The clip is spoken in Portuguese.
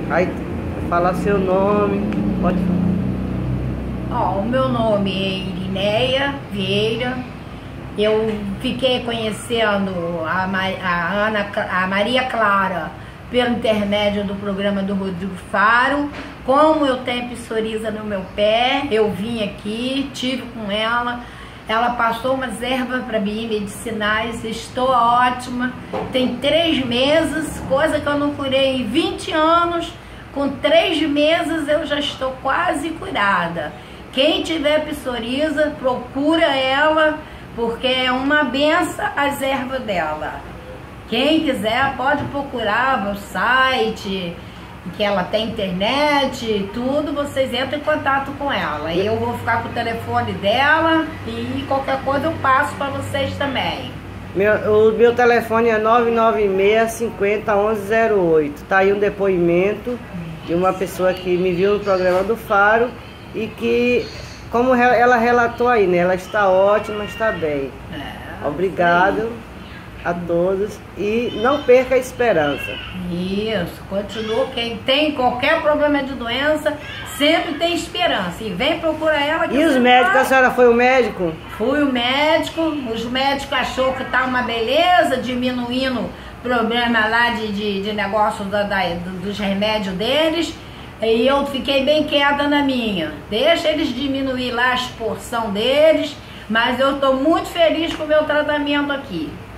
Aí, falar seu nome, pode falar. Ó, o meu nome é Irineia Vieira. Eu fiquei conhecendo a Maria Clara pelo intermédio do programa do Rodrigo Faro. Como eu tenho psoríase no meu pé, eu vim aqui, tive com ela. Ela passou umas ervas para mim, medicinais, estou ótima. Tem 3 meses, coisa que eu não curei em 20 anos. Com 3 meses eu já estou quase curada. Quem tiver psoríase, procura ela, porque é uma benção as ervas dela. Quem quiser pode procurar no site, que ela tem internet, tudo, vocês entram em contato com ela. E eu vou ficar com o telefone dela e qualquer coisa eu passo para vocês também. O meu telefone é 996 50 1108. Tá aí um depoimento de uma pessoa que me viu no programa do Faro e que, como ela relatou aí, né? Ela está ótima, está bem. Obrigado a todos e não perca a esperança. Isso, continua. Quem tem qualquer problema de doença sempre tem esperança. E vem procurar ela. E os médicos, a senhora foi o médico? Fui o médico, os médicos achou que tá uma beleza, diminuindo o problema lá de negócio dos remédios deles. E eu fiquei bem quieta na minha. Deixa eles diminuir lá a porção deles, mas eu tô muito feliz com o meu tratamento aqui.